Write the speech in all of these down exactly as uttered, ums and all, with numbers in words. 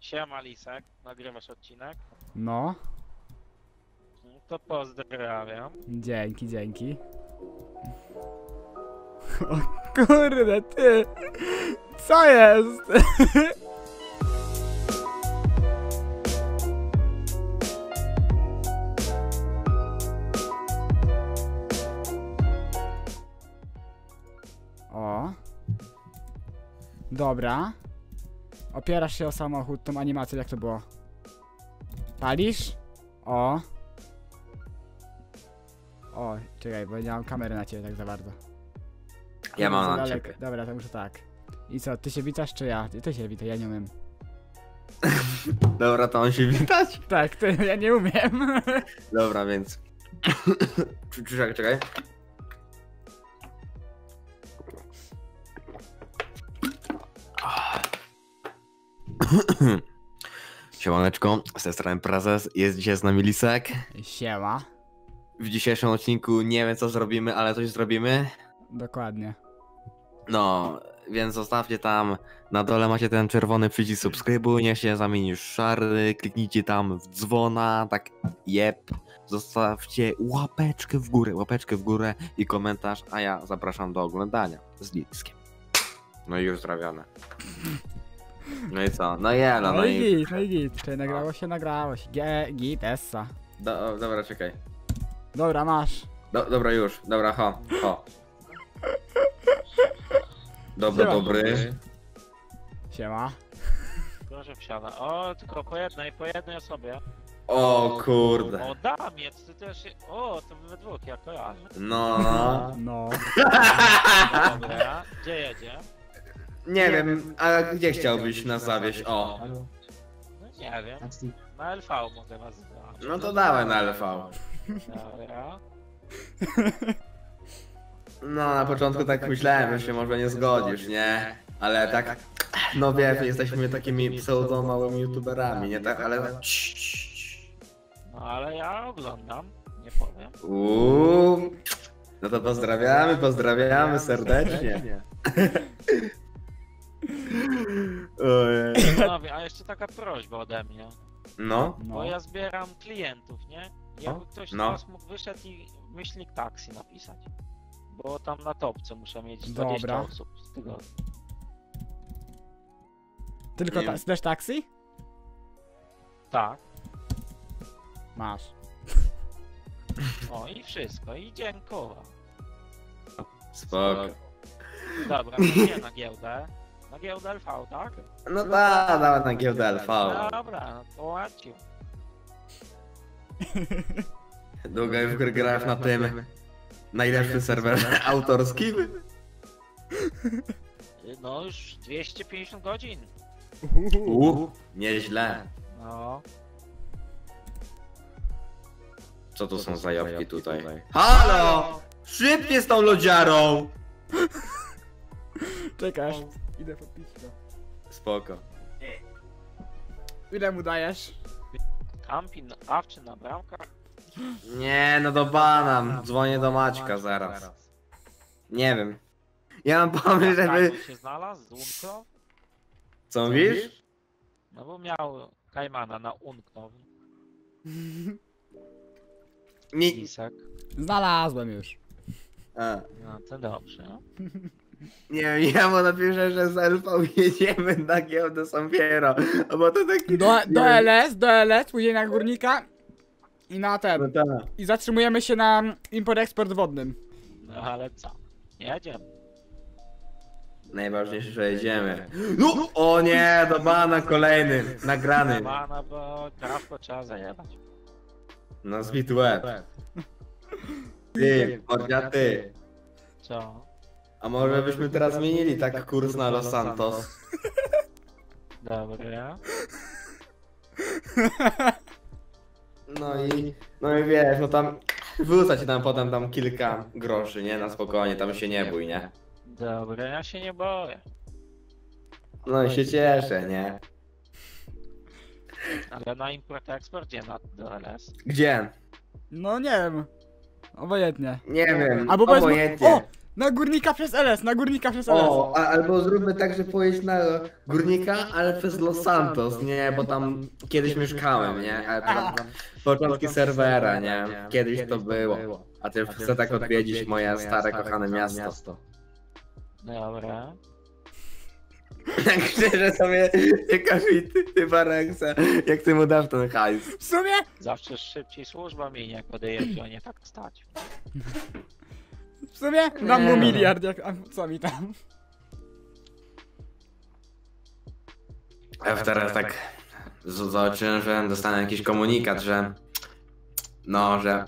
Siema Lisek, nagrywasz odcinek? No. No to pozdrawiam. Dzięki, dzięki. O kurde, ty! Co jest? O. Dobra. Opierasz się o samochód, tą animację, jak to było? Palisz? O. O, czekaj, bo nie mam kamery na ciebie tak za bardzo. Ja mam Za na daleko. ciebie. Dobra, to muszę tak. I co, ty się witasz czy ja? Ty, ty się witaj, ja nie umiem. Dobra, to on się witać? Tak, ty, ja nie umiem. Dobra, więc... Czekaj, czekaj. Siemaneczko, z tej strony Prezes, jest dzisiaj z nami Lisek. Siema. W dzisiejszym odcinku nie wiem co zrobimy, ale coś zrobimy. Dokładnie. No, więc zostawcie tam, na dole macie ten czerwony przycisk subskrybuj, niech się zamieni w szary, kliknijcie tam w dzwona, tak jeb. Zostawcie łapeczkę w górę, łapeczkę w górę i komentarz, a ja zapraszam do oglądania z Liskiem. No i już zrobione. No i co? No jelo, No, no i i... git, no i git. Czyli nagrało się, nagrało się. G, git, essa. Do, dobra, czekaj. Dobra, masz. Do, dobra już, dobra, ho, ho. Dobra, Siema. dobry. Siema. Proszę wsiada. O, tylko po jednej, po jednej osobie. O kurde. O, Damiec, ty też się... O, to wy we dwóch, ja kojarzę. No, no. No. Dobra, gdzie jedzie? Nie wiem, a gdzie chciałbyś nas zawieźć? O. No nie wiem. Na L V mogę was zobaczyć. No to dawaj na L V. Dobra. No na początku tak myślałem, że się może nie zgodzisz, nie? Ale tak, no wiesz, jesteśmy takimi pseudo małymi youtuberami, nie tak? Ale tak... cii, cii, cii. No ale ja oglądam, nie powiem. Uuu. No to pozdrawiamy, pozdrawiamy serdecznie. Ojej. Panowie, a jeszcze taka prośba ode mnie. No, No. Bo ja zbieram klientów, nie? Jakby ktoś No. z was mógł wyszedł i myślnik taksi napisać. Bo tam na topce muszę mieć dwadzieścia Dobra. osób z tego. Tylko Nie ta, wiem. też taksi? Tak. Masz. O i wszystko. I dziękuję. spoko. Dobra, to nie na giełdę. Na giełdę L V, tak? No da, dawaj na giełdę L V. Dobra, no to łaciu. Długo już grałeś na tym najlepszym serwerze autorskim? No już dwieście pięćdziesiąt godzin. Uuu, nieźle. No. Co to są za jabłki tutaj? Halo! Szybciej z tą lodziarą! Czekasz. Idę podpić to. Spoko. Ile mu dajesz? Kampin awczy na bramkach. Nie, no do bana. Dzwonię do Maćka zaraz. Nie wiem. Ja mam pomysł, żeby... Kajman się znalazł z Unknow? Co mówisz? No bo miał Kajmana na Unknow. Nie... Lisek. Znalazłem już. A. No to dobrze. No. Nie wiem, ja mu napiszę, że z L V jedziemy na giełdę Sampiero. Bo to taki... Do, nie do wiem. L S, do L S, później na górnika. I na No ten. tak. I zatrzymujemy się na import-eksport wodnym. No ale co? Jedziemy. Najważniejsze, że jedziemy. No! O nie, do bana kolejny. Nagrany. Kajmana, bo trawko trzeba zajebać. No zbity łeb. Ty, mordzia ty. Co? A może byśmy teraz zmienili tak kurs na Los Santos? Dobra. No i... No i wiesz, no tam... Wrzuca ci tam potem tam kilka groszy, nie? Na spokojnie, tam się nie bój, nie? Dobra, ja się nie boję. No i się cieszę, nie? Ale na import-eksport gdzie na do L S? Gdzie? No nie wiem. Obojętnie. Nie wiem, Albo powiedzmy, obojętnie. o! Na górnika przez L S, na górnika przez L S. O, a, albo zróbmy tak, że pojeść na Górnika, ale przez Los Santos, nie? Bo tam kiedyś mieszkałem, nie? Ale to tam początki serwera, nie? Kiedyś to było. A ty chcę tak odwiedzić moje stare, kochane miasto. Dobra. Tak szczerze sobie, jaka mi ty, ty Bareksa, jak ty mu dasz ten hajs. W sumie? Zawsze szybciej służba minie, jak odejdzie, a nie tak stać. W sumie? Dam mu Nie. miliard, jak, a co mi tam? Ja teraz tak z- zobaczyłem, że dostanę jakiś komunikat, że no, że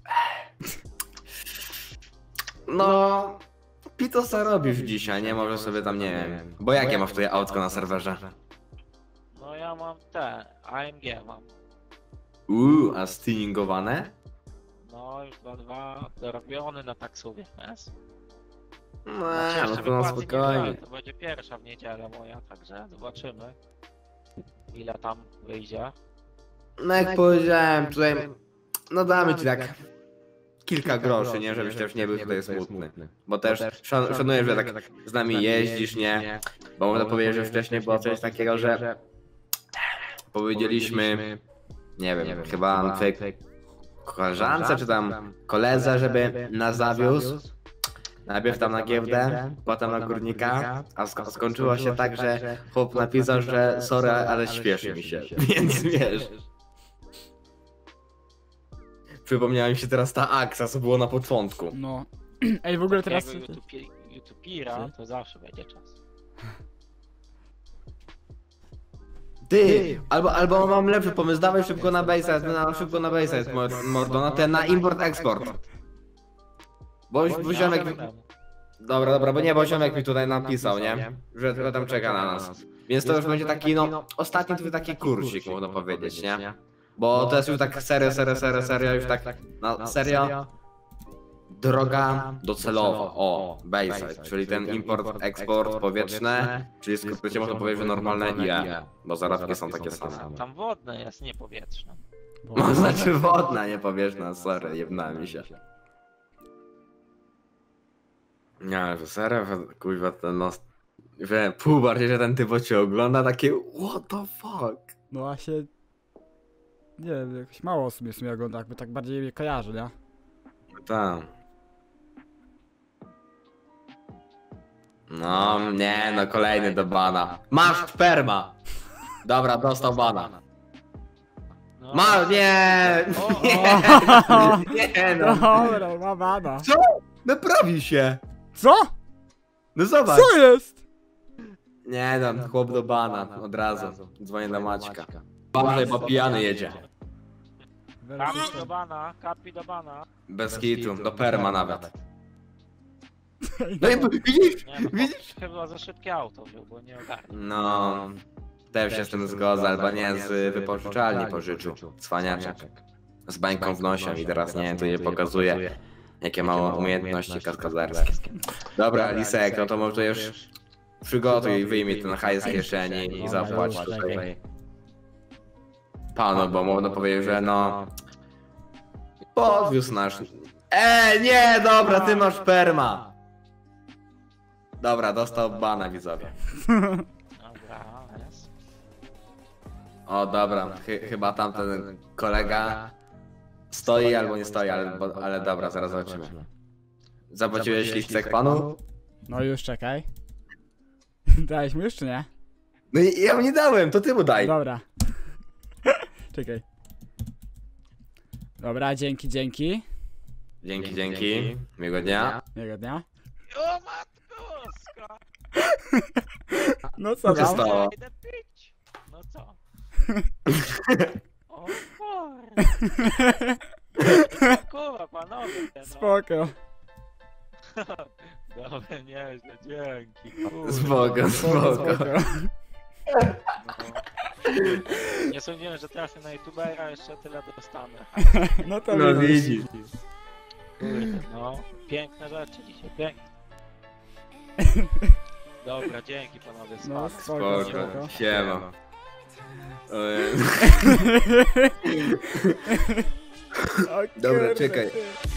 no Pito co robisz dzisiaj, nie? Może sobie tam, nie wiem, bo jakie masz tutaj autko na serwerze? No ja mam te, A M G mam. Uuu, a stuningowane? No już dwa dwa dorobiony na taksówie, jest? No, Znaczy, no jeszcze to na wykładki nie brałem, spokojnie. to będzie pierwsza w niedzielę moja, także zobaczymy. Ile tam wyjdzie. No jak powiedziałem, tutaj, no damy ci tak kilka groszy, nie? Żebyś też nie był tutaj smutny. Bo też szan szanuję, że tak z nami jeździsz, nie? Bo można powiedzieć, że wcześniej było coś takiego, że powiedzieliśmy, nie wiem, chyba twojej koleżance czy tam koledze, żeby nas zawiózł. Najpierw tam na giełdę, potem na Górnika, a sk skończyło się tak, że chłop napisał, że sorry, ale śpieszy mi się, więc wiesz. Przypomniała mi się teraz ta akcja, co było na początku. No. Ej, w ogóle teraz... Takiego YouTubi- YouTubera to zawsze będzie czas. Ty! Albo, albo mam lepszy pomysł, dawaj szybko na Bayside, na szybko na Bayside, mordo, na ten, na import-export. Bo, bo ziomek... Dobra, dobra, bo nie, bo ziomek mi tutaj napisał, nie? Że tylko tam czeka na nas. Więc to już będzie taki, no, ostatni twój taki kursik, można powiedzieć, nie? Bo to jest już tak serio, serio, serio, serio, już tak, na serio. Droga docelowa, o, Bayside, czyli ten import, eksport powietrzny, czyli w skrócie można powiedzieć, że normalne I E, bo zarobki są takie same. Tam wodne jest, nie powietrzne. No, znaczy wodna, nie powierzchna, sorry, jebna mi się. Nie, że serio, kuźwa, ten no, że pół bardziej, że ten typ cię ogląda, takie what the fuck. No właśnie... Nie wiem, jakoś mało osób jest mi ogląda, jakby tak bardziej mnie kojarzy, nie? Tak. No, nie, no kolejny do bana. Masz sperma! Dobra, dostał bana. No, Ma, nie, O, o. nie, nie no. Dobra, ma bana. Co? Naprawi się. Co? No zobacz. Co jest? Nie no, chłop do bana, od razu. Dzwonię do Maćka. Uważaj, bo pijany jedzie. Kapi do bana, kapi do bana. Bez kitu, do perma nawet. No i widzisz? Nie, no, Widzisz? chyba za szybkie auto wziął, bo nie ogarnął. No, też się z tym zgodzę, albo nie, z wypożyczalni pożyczył. Cwaniaczek. Z bańką w nosie i teraz nie wiem, to nie pokazuje, jakie ma umiejętności kaskaderskie. Dobra, Lisek, no to może już przygotuj i wyjmij ten hajs z kieszeni i zapłać tutaj panu, bo można powiedzieć, że no podwiózł nasz. Eee, nie, dobra, ty masz perma. Dobra, dostał bana, widzowie. Dobra, jest. O, dobra, chy chyba tamten kolega stoi albo nie stoi, ale, bo, ale dobra, zaraz zobaczymy. Zapłaciłeś listek panu? No już czekaj. Dałeś mu już czy nie? No i ja mu nie dałem, to ty mu daj. Dobra. Czekaj. Dobra, dzięki, dzięki. Dzięki, dzięki. Miłego dnia. Miłego dnia. O matko, boska! No co Co się tam? stało? Ja idę pić. No co? O kurde. Kurwa, panowie. No. Spoko. Dobra, nieźle, dzięki. Kurwa. Spoko, spoko. No. Nie sądziłem, że trafię na youtubera, jeszcze tyle dostanę. No to No widzisz. widzisz. Kurde, no. Piękne rzeczy dzisiaj, piękne. Dobra, dzięki panowie. No spadek. spoko, Spoko, spoko. siema. Ojej. O Dobra, kurde, czekaj. ty.